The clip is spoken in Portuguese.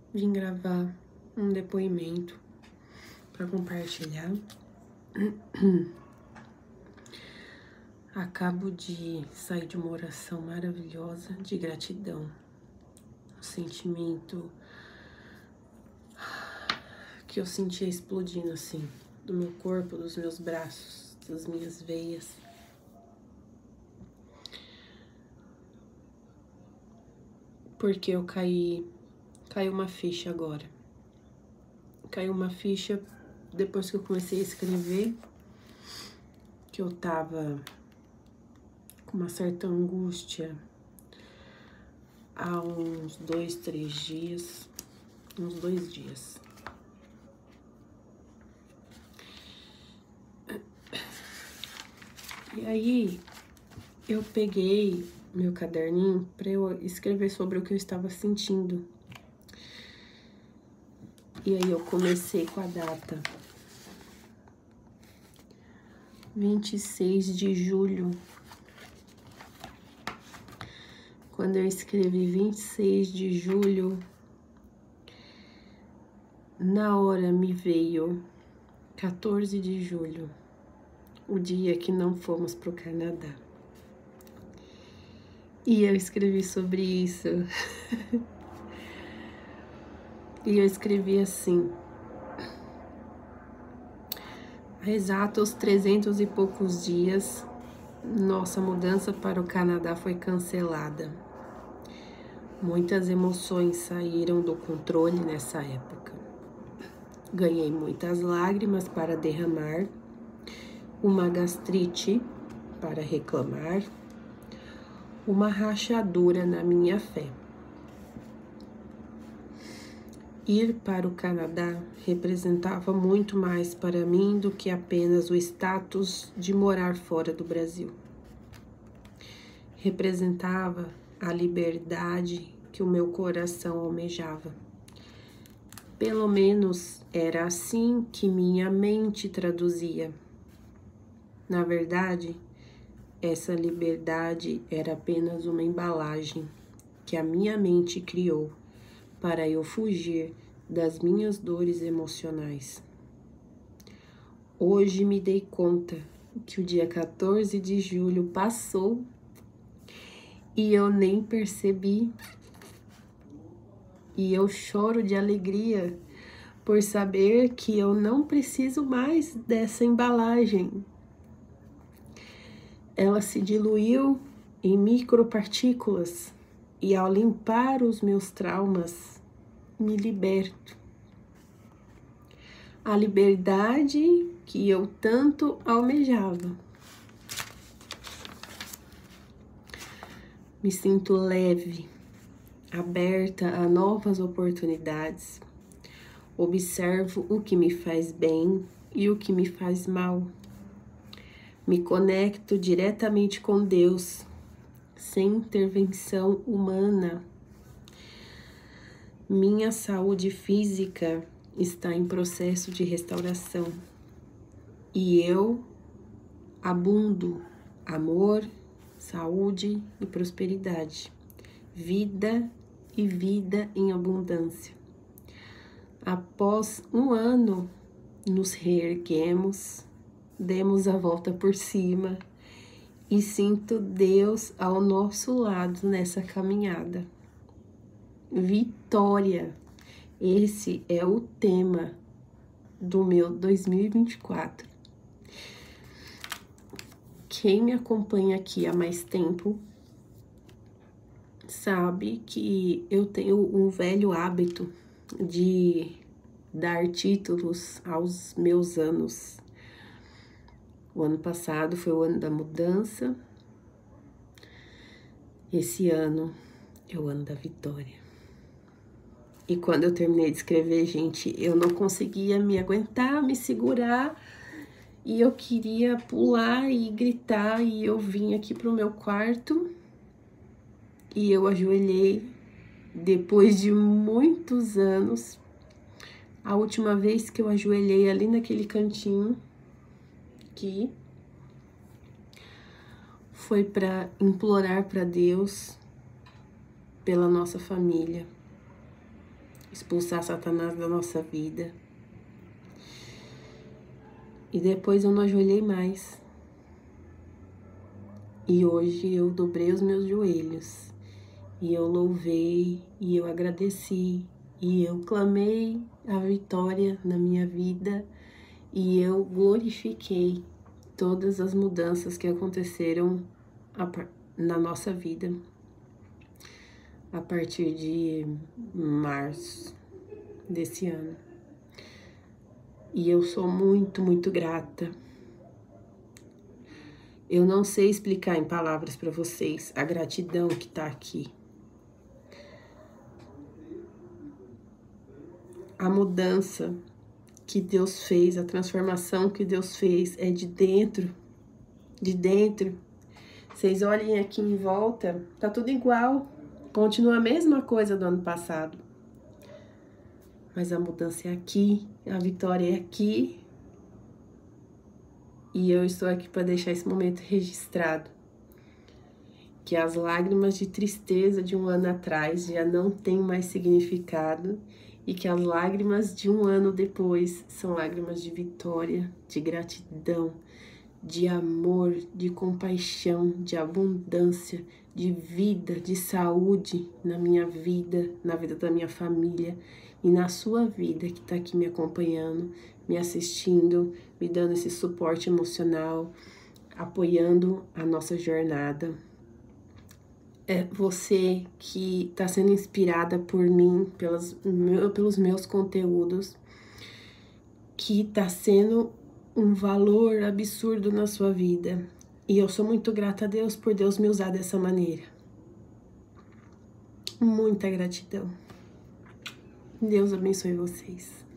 Vim gravar um depoimento para compartilhar. Acabo de sair de uma oração maravilhosa de gratidão. Um sentimento que eu sentia explodindo assim, do meu corpo, dos meus braços, das minhas veias. Porque eu caiu uma ficha agora. Caiu uma ficha depois que eu comecei a escrever, que eu tava com uma certa angústia há uns 2 dias. E aí eu peguei meu caderninho para eu escrever sobre o que eu estava sentindo. E aí eu comecei com a data 26 de julho. Quando eu escrevi 26 de julho, na hora me veio 14 de julho, o dia que não fomos pro Canadá. E eu escrevi sobre isso. E eu escrevi assim: há exatos 300 e poucos dias, nossa mudança para o Canadá foi cancelada. Muitas emoções saíram do controle nessa época. Ganhei muitas lágrimas para derramar, uma gastrite para reclamar, uma rachadura na minha fé. Ir para o Canadá representava muito mais para mim do que apenas o status de morar fora do Brasil. Representava a liberdade que o meu coração almejava. Pelo menos era assim que minha mente traduzia. Na verdade, essa liberdade era apenas uma embalagem que a minha mente criou para eu fugir das minhas dores emocionais. Hoje me dei conta que o dia 14 de julho passou e eu nem percebi. E eu choro de alegria por saber que eu não preciso mais dessa embalagem. Ela se diluiu em micropartículas e ao limpar os meus traumas, me liberto. A liberdade que eu tanto almejava. Me sinto leve, aberta a novas oportunidades. Observo o que me faz bem e o que me faz mal. Me conecto diretamente com Deus, sem intervenção humana. Minha saúde física está em processo de restauração e eu abundo amor, saúde e prosperidade, vida e vida em abundância. Após um ano, nos reerguemos, demos a volta por cima e sinto Deus ao nosso lado nessa caminhada. Vitória, esse é o tema do meu 2024. Quem me acompanha aqui há mais tempo sabe que eu tenho um velho hábito de dar títulos aos meus anos. O ano passado foi o ano da mudança. Esse ano é o ano da vitória. E quando eu terminei de escrever, gente, eu não conseguia me aguentar, me segurar. E eu queria pular e gritar. E eu vim aqui pro meu quarto. E eu ajoelhei. Depois de muitos anos. A última vez que eu ajoelhei ali naquele cantinho. Aqui. Foi para implorar para Deus pela nossa família. expulsar Satanás da nossa vida. E depois eu não ajoelhei mais. E hoje eu dobrei os meus joelhos. E eu louvei, e eu agradeci, e eu clamei a vitória na minha vida. E eu glorifiquei todas as mudanças que aconteceram na nossa vida a partir de março desse ano. E eu sou muito, muito grata. Eu não sei explicar em palavras para vocês a gratidão que tá aqui. A mudança que Deus fez, a transformação que Deus fez é de dentro. De dentro. Vocês olhem aqui em volta, tá tudo igual. Continua a mesma coisa do ano passado. Mas a mudança é aqui, a vitória é aqui. E eu estou aqui para deixar esse momento registrado. Que as lágrimas de tristeza de um ano atrás já não têm mais significado. E que as lágrimas de um ano depois são lágrimas de vitória, de gratidão, de amor, de compaixão, de abundância, de vida, de saúde na minha vida, na vida da minha família e na sua vida que está aqui me acompanhando, me assistindo, me dando esse suporte emocional, apoiando a nossa jornada. É você que está sendo inspirada por mim, pelos meus conteúdos, que está sendo um valor absurdo na sua vida. E eu sou muito grata a Deus por Deus me usar dessa maneira. Muita gratidão. Deus abençoe vocês.